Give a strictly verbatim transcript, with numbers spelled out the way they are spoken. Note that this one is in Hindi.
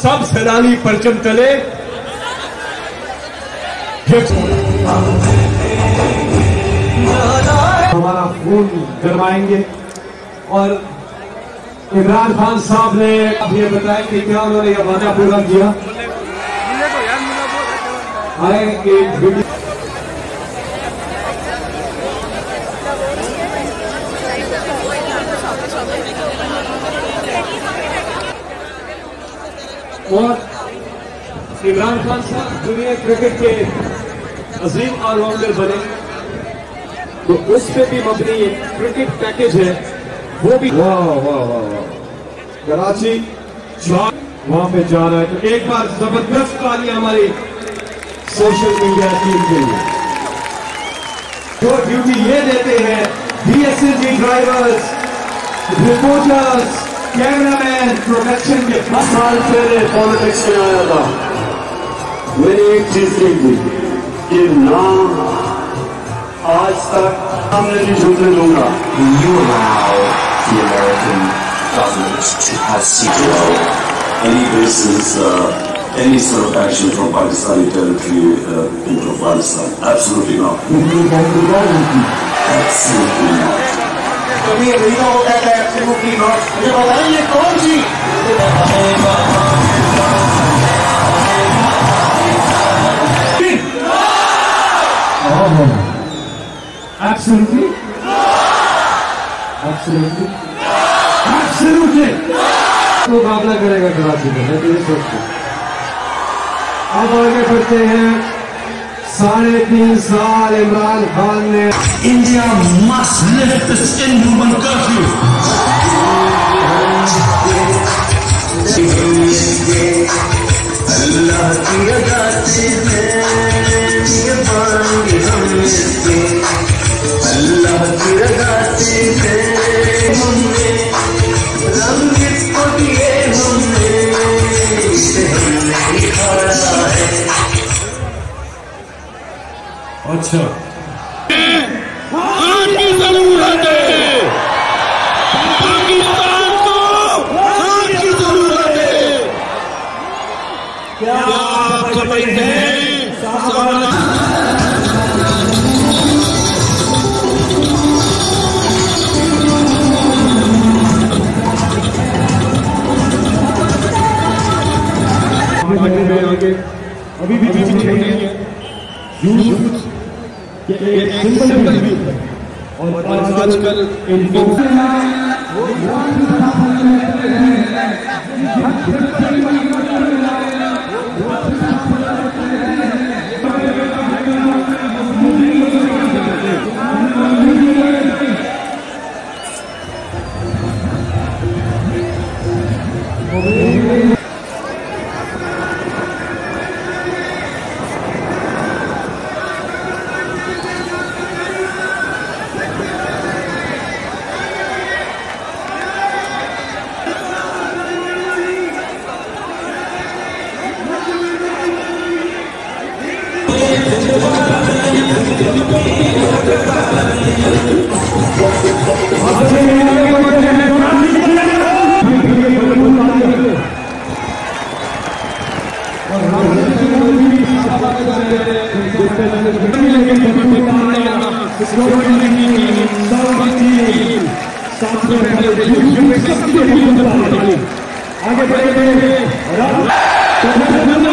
सब सैलानी परचम तले हमारा खून गरमाएंगे। और इमरान खान साहब ने अब ये बताया कि क्या उन्होंने यह वादा पूरा किया। आए एक वीडियो और इमरान खान साहब दुनिया क्रिकेट के अजीम ऑलराउंडर बने, तो उस पे भी मबनी क्रिकेट पैकेज है वो भी। वाह वाह वाह वाह, कराची वहां पे जा रहा है। तो एक बार जबरदस्त तालियां हमारी सोशल मीडिया टीम के लिए, जो ड्यूटी ये देते हैं DSLG drivers, reporters, cameraman, production के। दस साल पहले पॉलिटिक्स में आया था, मैंने एक चीज देखी कि ना आज तक हमने नहीं झूठने दूंगा। You allow the American government to have secret any basis, uh, any sort of action from Pakistani territory uh, into Afghanistan? Absolutely not. Absolutely not. कभी अमेरिका को कहता है एब्सोल्युटली नॉट। मुझे बताइए ये कौन सी एब्सोल्युटली एब्सोल्युटली एब्सोल्युटली मुकाबला करेगा कराची में, मैं तो ये सोचता हूँ। अब आगे बढ़ते हैं। साढ़े तीन साल इमरान खान ने India must lift the skin movement curfew. Allah की अदाते हैं, ये मांगे हम इसके। अल्लाह की अदाते हैं, हमने रंग को दिए, हमने इसे हमने खाया है। अच्छा की जरूरत है, पाकिस्तान को खान की जरूरत है। क्या आप समझते हैं? अभी भी यूथ एक सिंबल भी है। और आजकल इनको आगे बढ़े